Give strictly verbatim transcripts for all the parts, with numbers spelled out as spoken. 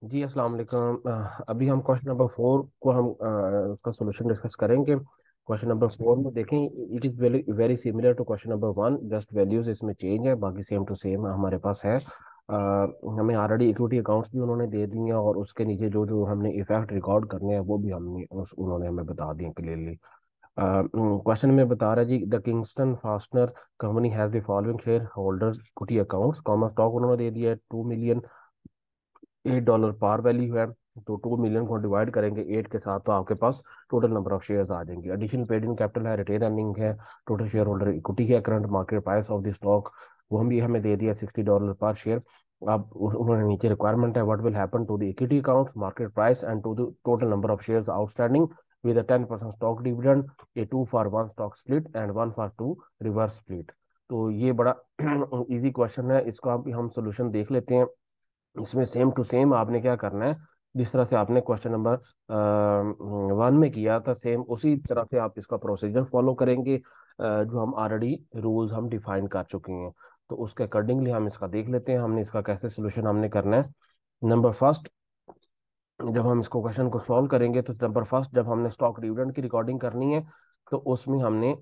जी अस्सलाम वालेकुम। अ, अभी हम क्वेश्चन नंबर फोर को हम अ, उसका सॉल्यूशन डिस्कस करेंगे। क्वेश्चन नंबर फोर में देखें, it is very very similar to question number one, just values इसमें चेंज है, बाकी सेम टू सेम हमारे पास है। अ, हमें ऑलरेडी इक्विटी अकाउंट्स भी उन्होंने दे दिए हैं और उसके नीचे जो जो हमने इफेक्ट रिकॉर्ड करने हैं वो भी हमने उस उन्होंने हमें बता दिए क्लियरली। क्वेश्चन में बता रहा है जी, the Kingston fastener company has the following share holders equity accounts. Common stock उन्होंने दे दिया है two million, eight dollar par value है। तो टू मिलियन को डिवाइड करेंगे एट के साथ तो आपके पास टोटल नंबर ऑफ शेयर्स आ जाएंगे। एडिशनल पेड इन कैपिटल है, रिटेन अर्निंग है, टोटल शेयर होल्डर इक्विटी है, current market price of the stock वो हम भी हमें दे दिया सिक्सटी डॉलर पर शेयर। अब उ- उन्होंने नीचे रिक्वायरमेंट है, what will happen to the equity accounts, market price and to the total number of shares outstanding with ten percent stock dividend, a two for one stock split and one for two reverse split. तो ये बड़ा easy question है, इसका अभी हम solution देख लेते हैं। इसमें सेम टू सेम आपने क्या करना है, जिस तरह से आपने क्वेश्चन नंबर वन में किया था सेम उसी तरह से आप इसका प्रोसीजर फॉलो करेंगे। अ, जो हम ऑलरेडी रूल्स हम डिफाइन कर चुके हैं, तो उसके अकॉर्डिंगली हम इसका देख लेते हैं हमने इसका कैसे सोल्यूशन हमने करना है। नंबर फर्स्ट, जब हम इसको क्वेश्चन को सॉल्व करेंगे तो नंबर फर्स्ट जब हमने स्टॉक डिविडेंड की रिकॉर्डिंग करनी है तो उसमें हमने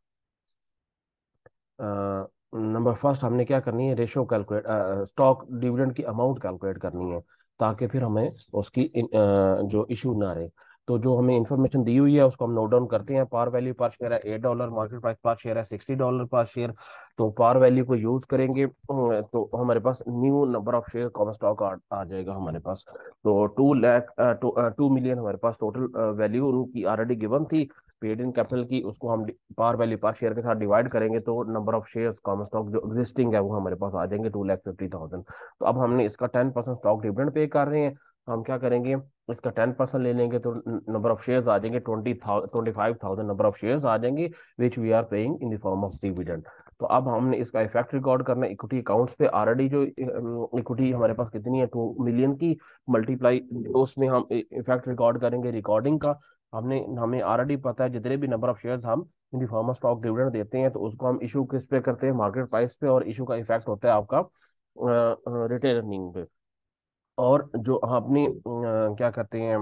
नंबर फर्स्ट हमने क्या करनी है, रेशो कैलकुलेट, स्टॉक डिविडेंड की अमाउंट कैलकुलेट करनी है, ताकि फिर हमें उसकी इन- अ, जो इशू ना रहे। तो जो हमें इंफॉर्मेशन दी हुई है उसको हम नोट डाउन करते हैं। पार वैल्यू पर शेयर है eight dollar, market price per share है सिक्सटी डॉलर पर शेयर। तो पार वैल्यू को यूज करेंगे अ, तो हमारे पास new number of share common stock आ, आ जाएगा हमारे पास। तो two lakh, two two million हमारे पास टोटल वैल्यू उनकी ऑलरेडी गिवन थी पेड इन कैपिटल की, उसको हम पार वैल्यू पर शेयर के साथ डिवाइड करेंगे तो number of shares common stock जो एग्जिस्टिंग है वो हमारे पास आ जाएंगे टू लैख फिफ्टी थाउजेंड। तो अब हमने इसका ten percent stock dividend pay कर रहे हैं, तो हम क्या करेंगे, इसका टेन परसेंट ले लेंगे तो नंबर ऑफ शेयर्स आ जाएंगे twenty twenty five thousand number of shares आ जाएंगे, which we are paying in the form of dividend. तो अब हमने इसका इफेक्ट रिकॉर्ड करना है इक्विटी अकाउंट्स पे। ऑलरेडी जो इक्विटी हमारे पास कितनी है टू मिलियन की, मल्टीप्लाई उसमें हम इफेक्ट रिकॉर्ड करेंगे रिकॉर्डिंग का। हमने हमें ऑलरेडी पता है जितने भी नंबर ऑफ शेयर्स हम in the form of stock dividend देते हैं तो उसको हम इशू किस पे करते हैं, मार्केट प्राइस पे, और इशू का इफेक्ट होता है आपका रिटेन अर्निंग पे। और जो अपनी अ, क्या कहते हैं,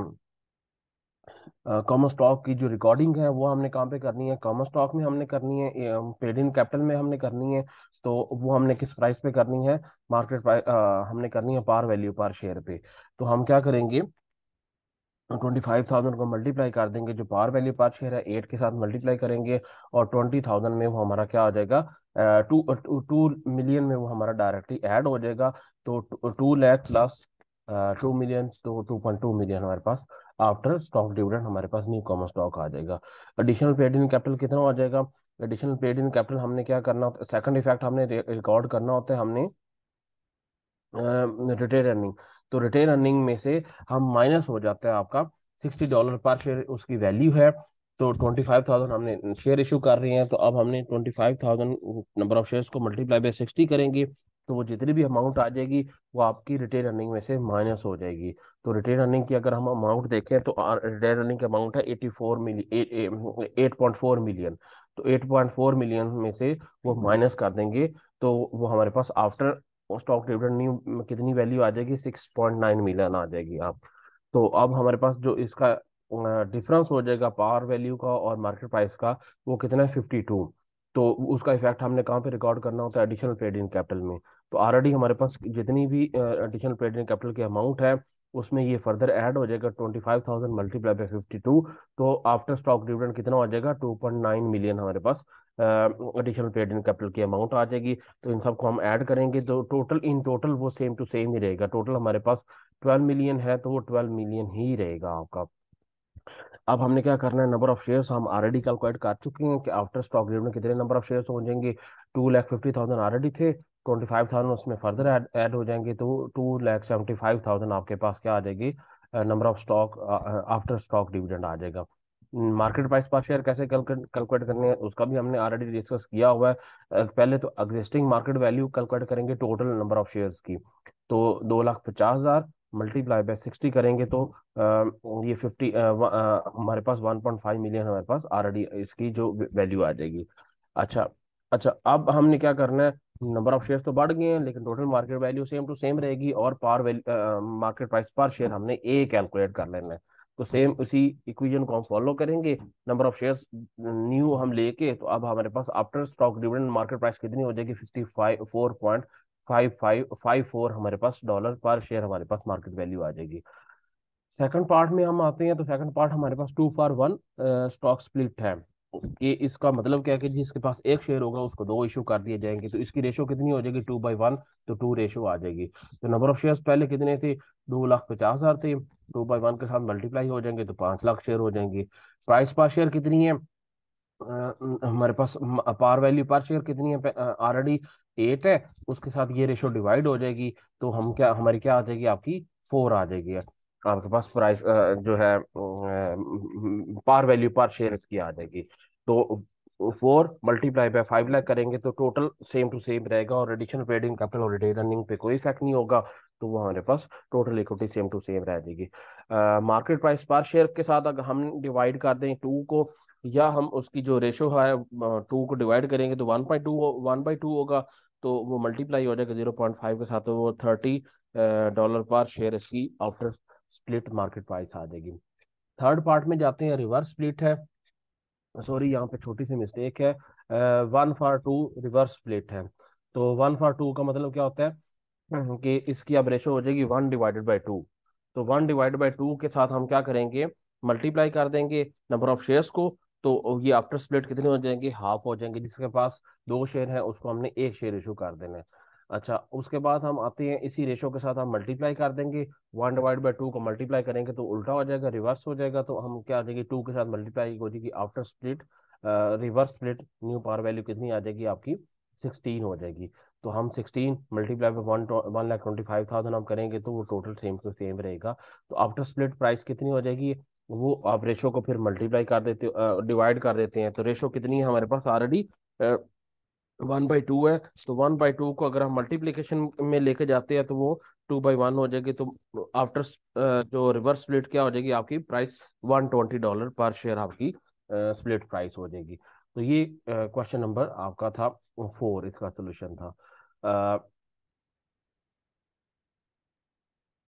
कॉमन स्टॉक की जो रिकॉर्डिंग है वो हमने कहाँ पे करनी है, कॉमन स्टॉक में हमने करनी है, पेड इन कैपिटल में हमने करनी है। तो वो हमने किस प्राइस पे करनी है, मार्केट प्राइस हमने करनी है पार वैल्यू पर शेयर पे। तो हम क्या करेंगे, ट्वेंटी फाइव थाउजेंड को मल्टीप्लाई कर देंगे, जो पार वैल्यू पर शेयर है एट के साथ मल्टीप्लाई करेंगे, और ट्वेंटी थाउजेंड में वो हमारा क्या आ जाएगा, टू टू मिलियन में वो हमारा डायरेक्टली ऐड हो जाएगा। तो two lakh plus two million, तो टू पॉइंट टू मिलियन हमारे पास आफ्टर स्टॉक डिविडेंड हमारे पास न्यू कॉमन स्टॉक आ जाएगा। एडिशनल पेड इन कैपिटल कितना हो जाएगा, एडिशनल पेड इन कैपिटल हमने क्या करना होता है, सेकंड इफेक्ट हमने रिकॉर्ड करना होता है, हमने रिटेन अर्निंग। तो रिटेन अर्निंग में से हम माइनस हो जाता है आपका सिक्सटी डॉलर पर शेयर उसकी वैल्यू है। तो ट्वेंटी फाइव थाउजेंड हमने शेयर इशू कर रहे हैं, तो अब हमने twenty five thousand number of shares को मल्टीप्लाई बाय सिक्सटी करेंगे, तो वो जितनी भी अमाउंट आ जाएगी वो आपकी रिटेन अर्निंग में से माइनस हो जाएगी। तो रिटेन अर्निंग की अगर हम अमाउंट देखें तो रिटेन अर्निंग की अमाउंट है eighty four million, eight point four million. तो एट पॉइंट फोर मिलियन में से वो माइनस कर देंगे, तो वो हमारे पास आफ्टर स्टॉक डिविडेंड न्यू कितनी वैल्यू आ जाएगी, सिक्स पॉइंट नाइन मिलियन आ जाएगी आप। तो अब हमारे पास जो इसका डिफरेंस हो जाएगा पार वैल्यू का और मार्केट प्राइस का, वो कितना है फिफ्टी टू। तो उसका इफेक्ट हमने कहाँ पे रिकॉर्ड करना होता है, एडिशनल पेड इन कैपिटल में। तो ऑलरेडी हमारे पास जितनी भी एडिशनल पेड इन कैपिटल की अमाउंट है उसमें ये फर्दर ऐड हो जाएगा twenty five thousand multiply by fifty two. तो आफ्टर स्टॉक डिविडेंड कितना हो जाएगा, टू पॉइंट नाइन मिलियन हमारे पास एडिशनल पेड इन कैपिटल की अमाउंट आ जाएगी। तो इन सबको हम ऐड करेंगे तो टोटल इन टोटल वो सेम टू सेम ही रहेगा। टोटल हमारे पास ट्वेल्व मिलियन है तो वो ट्वेल्व मिलियन ही रहेगा आपका। अब हमने क्या करना है, नंबर ऑफ शेयर्स हम ऑलरेडी कैलकुलेट कर चुके हैं कि आफ्टर स्टॉक डिविडेंड में कितने नंबर ऑफ शेयर्स हो जाएंगे। Two lakh fifty thousand already थे, ट्वेंटी फाइव थाउजेंड उसमें फर्दर ऐड ऐड हो जाएंगे, तो two lakh seventy five thousand आपके पास क्या आ जाएगी, number of stock after stock dividend आ जाएगा। मार्केट प्राइस पर शेयर कैसे कैलकुलेट कैलकुलेट करनी है उसका भी हमने ऑलरेडी डिस्कस किया हुआ है। अ, पहले तो एग्जिस्टिंग मार्केट वैल्यू कैलकुलेट करेंगे टोटल नंबर ऑफ शेयर्स की। तो दो लाख पचास हजार मल्टीप्लाई बाय सिक्सटी करेंगे तो अ, ये फिफ्टी हमारे पास वन पॉइंट फाइव मिलियन हमारे पास ऑलरेडी इसकी जो वैल्यू आ जाएगी। अच्छा, अच्छा, अब हमने क्या करना है, नंबर ऑफ शेयर्स तो बढ़ गए हैं लेकिन total market value same to same रहेगी, और par value market price per share हमने ए कैलकुलेट कर लेना है। तो सेम उसी इक्वेशन को हम फॉलो करेंगे। नंबर ऑफ शेयर्स न्यू हम लेके, तो अब हमारे पास after stock dividend market price कितनी हो जाएगी, fifty five four point five five five four हमारे पास डॉलर पर शेयर हमारे पास मार्केट वैल्यू आ जाएगी। सेकंड पार्ट में हम आते हैं, तो सेकंड पार्ट हमारे पास two for one stock split है। कि इसका मतलब क्या है कि जिसके पास एक शेयर होगा उसको दो इशू कर दिए जाएंगे, तो इसकी रेशो कितनी हो जाएगी, टू बाई वन। तो टू रेशो आ जाएगी। तो नंबर ऑफ शेयर्स पहले कितने थे, दो लाख पचास हजार थे, टू बाई वन के साथ मल्टीप्लाई हो जाएंगे तो पांच लाख शेयर हो जाएंगे। प्राइस पर शेयर कितनी है, अ, हमारे पास पार वैल्यू पर शेयर कितनी है, ऑलरेडी एट है, उसके साथ ये रेशो डिवाइड हो जाएगी। तो हम क्या, हमारी क्या आ जाएगी, आपकी फोर आ जाएगी। आपके पास प्राइस जो है पार वैल्यू पर शेयर इसकी आ जाएगी। तो four multiply by five lakh करेंगे तो टोटल सेम टू सेम रहेगा, और एडिशनल पेडिंग कैपिटल और रिटेन अर्निंग पे कोई इफेक्ट नहीं होगा। तो वो हमारे पास total equity same to same रह जाएगी। मार्केट प्राइस पर शेयर के साथ अगर हम डिवाइड कर दें टू को, या हम उसकी जो रेशो है टू को डिवाइड करेंगे तो one by two one by two होगा। तो वो मल्टीप्लाई हो जाएगा जीरो पॉइंट फाइव के साथ, तो वो थर्टी डॉलर पर शेयर इसकी आफ्टर स्प्लिट मार्केट प्राइस आ जाएगी। थर्ड पार्ट में जाते हैं, रिवर्स स्प्लिट है। सॉरी, यहाँ पे छोटी सी मिस्टेक है, one for two reverse split है। तो वन फॉर टू का मतलब क्या होता है कि इसकी अब रेशो हो जाएगी वन डिवाइडेड बाई टू। तो वन डिवाइडेड बाई टू के साथ हम क्या करेंगे, मल्टीप्लाई कर देंगे नंबर ऑफ शेयर्स को। तो ये आफ्टर स्प्लिट कितने हो जाएंगे, हाफ हो जाएंगे। जिसके पास दो शेयर है उसको हमने एक शेयर इशू कर देना है। अच्छा, उसके बाद हम आते हैं, इसी रेशो के साथ हम मल्टीप्लाई कर देंगे। वन डिवाइड बाई टू को मल्टीप्लाई करेंगे तो उल्टा हो जाएगा, रिवर्स हो जाएगा। तो हम क्या आ जाएगी, टू के साथ मल्टीप्लाई हो जाएगी after split, reverse split new power value कितनी आ जाएगी आपकी, सिक्सटीन हो जाएगी। तो हम sixteen multiply by one one lakh twenty five thousand हम करेंगे तो वो टोटल सेम टू सेम रहेगा। तो आफ्टर स्प्लिट प्राइस कितनी हो जाएगी, वो आप रेशो को फिर मल्टीप्लाई कर देते डिवाइड कर देते हैं। तो रेशो कितनी है हमारे पास, ऑलरेडी वन बाई टू है। तो वन बाई टू को अगर हम मल्टीप्लीकेशन में लेके जाते हैं तो वो टू बाई वन हो जाएगी। तो आफ्टर जो रिवर्स स्प्लिट क्या हो जाएगी आपकी प्राइस, वन ट्वेंटी डॉलर पर शेयर आपकी स्प्लिट प्राइस हो जाएगी। तो ये क्वेश्चन नंबर आपका था फोर, इसका सोल्यूशन था।